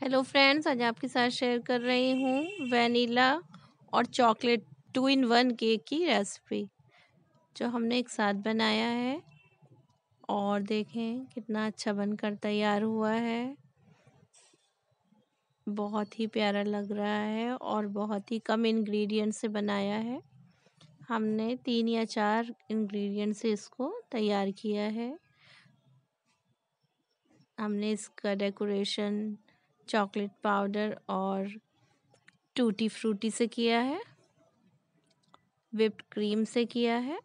Hello friends, आज आपके साथ शेयर कर रही हूँ वैनिला और चॉकलेट 2 in 1 केक की रेसिपी जो हमने एक साथ बनाया है। और देखें कितना अच्छा बनकर तैयार हुआ है। बहुत ही प्यारा लग रहा है और बहुत ही कम इंग्रेडिएंट से बनाया है। हमने 3 या 4 इंग्रेडिएंट से इसको तैयार किया है। हमने इसका डेकोरेशन चॉकलेट पाउडर और टूटी फ्रूटी से किया है, व्हिप्ड क्रीम से किया है।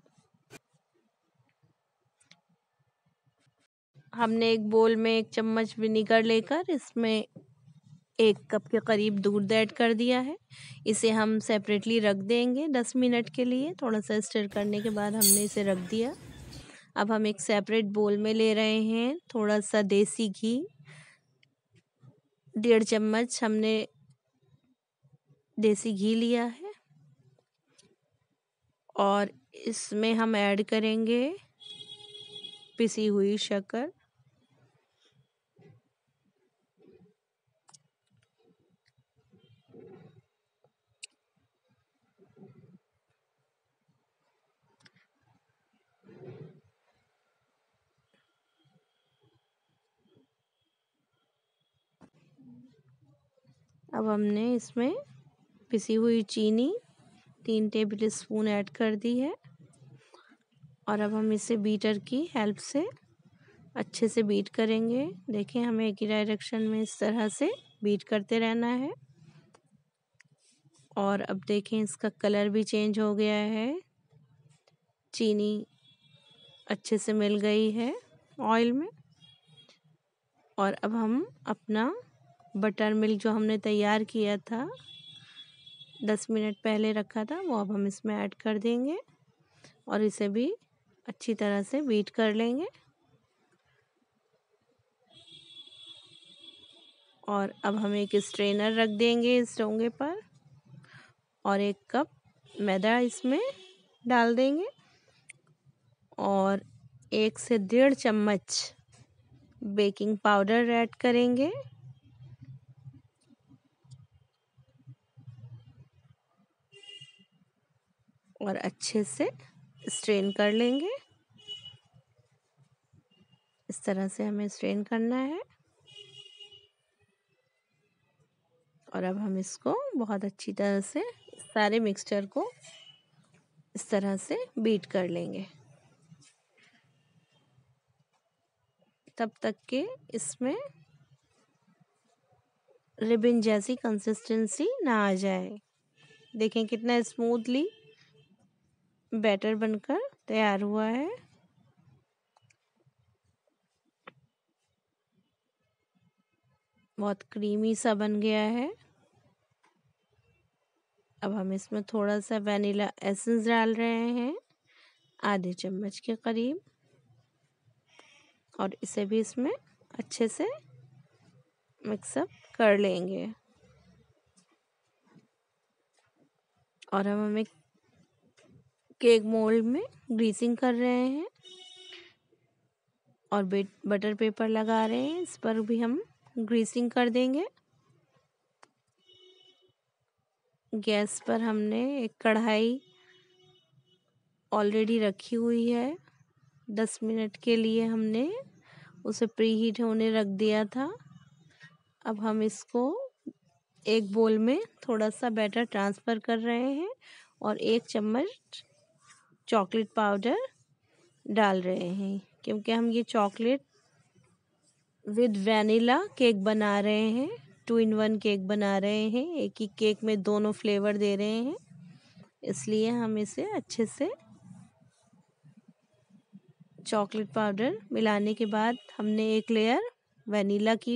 हमने एक बोल में 1 चम्मच विनेगर लेकर इसमें 1 कप के करीब दूध ऐड कर दिया है। इसे हम सेपरेटली रख देंगे 10 मिनट के लिए। थोड़ा सा स्टर करने के बाद हमने इसे रख दिया। अब हम एक सेपरेट बोल में ले रहे हैं थोड़ा सा देसी घी। 1.5 चम्मच हमने देसी घी लिया है और इसमें हम ऐड करेंगे पिसी हुई शक्कर। अब हमने इसमें पिसी हुई चीनी 3 टेबल स्पून ऐड कर दी है और अब हम इसे बीटर की हेल्प से अच्छे से बीट करेंगे। देखें, हमें एक ही डायरेक्शन में इस तरह से बीट करते रहना है। और अब देखें इसका कलर भी चेंज हो गया है। चीनी अच्छे से मिल गई है ऑयल में। और अब हम अपना बटर मिल्क जो हमने तैयार किया था 10 मिनट पहले रखा था वो अब हम इसमें ऐड कर देंगे और इसे भी अच्छी तरह से बीट कर लेंगे। और अब हम एक स्ट्रेनर रख देंगे इस डोंगे पर और 1 कप मैदा इसमें डाल देंगे और 1 से 1.5 चम्मच बेकिंग पाउडर ऐड करेंगे। और अच्छे से स्ट्रेन कर लेंगे। इस तरह से हमें स्ट्रेन करना है। और अब हम इसको बहुत अच्छी तरह से सारे मिक्सचर को इस तरह से बीट कर लेंगे तब तक के इसमें रिबन जैसी कंसिस्टेंसी ना आ जाए। देखें कितना स्मूथली बैटर बनकर तैयार हुआ है। बहुत क्रीमी सा बन गया है। अब हम इसमें थोड़ा सा वैनिला एसेंस डाल रहे हैं आधे चम्मच के करीब और इसे भी इसमें अच्छे से मिक्सअप कर लेंगे। और अब हम एक केक मोल्ड में ग्रीसिंग कर रहे हैं और बटर पेपर लगा रहे हैं। इस पर भी हम ग्रीसिंग कर देंगे। गैस पर हमने एक कढ़ाई ऑलरेडी रखी हुई है। 10 मिनट के लिए हमने उसे प्री हीट होने रख दिया था। अब हम इसको एक बोल में थोड़ा सा बैटर ट्रांसफ़र कर रहे हैं और 1 चम्मच चॉकलेट पाउडर डाल रहे हैं क्योंकि हम ये चॉकलेट विद वैनिला केक बना रहे हैं। 2 in 1 केक बना रहे हैं। एक ही केक में दोनों फ्लेवर दे रहे हैं, इसलिए हम इसे अच्छे से चॉकलेट पाउडर मिलाने के बाद हमने एक लेयर वैनिला की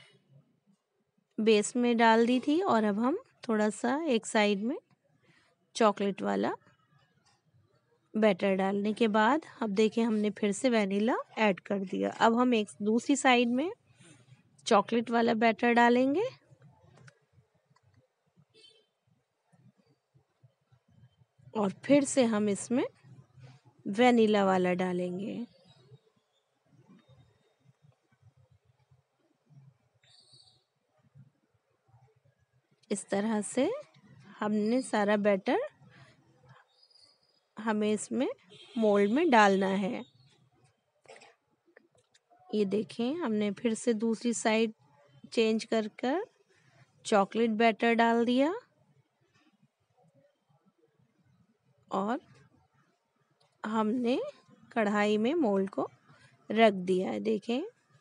बेस में डाल दी थी और अब हम थोड़ा सा एक साइड में चॉकलेट वाला बैटर डालने के बाद अब देखें हमने फिर से वैनिला ऐड कर दिया। अब हम एक दूसरी साइड में चॉकलेट वाला बैटर डालेंगे और फिर से हम इसमें वैनिला वाला डालेंगे। इस तरह से हमने सारा बैटर हमें इसमें मोल्ड में डालना है। ये देखें, हमने फिर से दूसरी साइड चेंज कर कर चॉकलेट बैटर डाल दिया और हमने कढ़ाई में मोल्ड को रख दिया है। देखें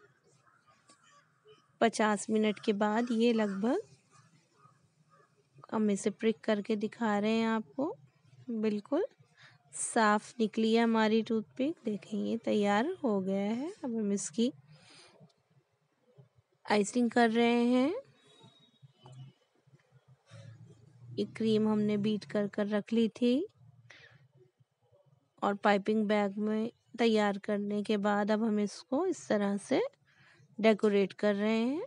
50 मिनट के बाद ये लगभग, हम इसे प्रिक करके दिखा रहे हैं आपको, बिल्कुल साफ निकली है हमारी टूथपिक। देखें ये तैयार हो गया है। अब हम इसकी आइसिंग कर रहे हैं। ये क्रीम हमने बीट कर कर रख ली थी और पाइपिंग बैग में तैयार करने के बाद अब हम इसको इस तरह से डेकोरेट कर रहे हैं।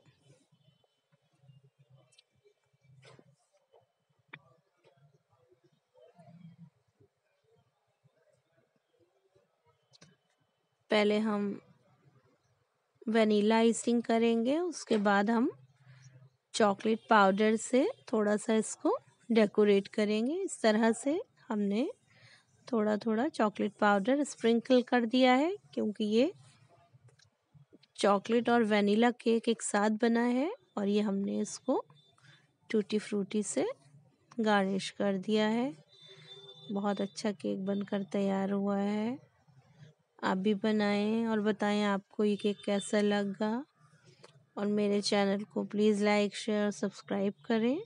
पहले हम वनीला आइसिंग करेंगे, उसके बाद हम चॉकलेट पाउडर से थोड़ा सा इसको डेकोरेट करेंगे। इस तरह से हमने थोड़ा थोड़ा चॉकलेट पाउडर स्प्रिंकल कर दिया है, क्योंकि ये चॉकलेट और वनीला केक एक साथ बना है और ये हमने इसको टूटी फ्रूटी से गार्निश कर दिया है। बहुत अच्छा केक बनकर तैयार हुआ है। आप भी बनाएं और बताएं आपको ये केक कैसा लगा, और मेरे चैनल को प्लीज़ लाइक शेयर सब्सक्राइब करें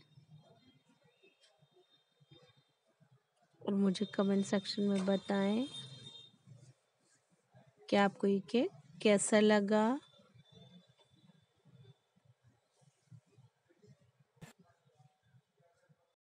और मुझे कमेंट सेक्शन में बताएं कि आपको ये केक कैसा लगा।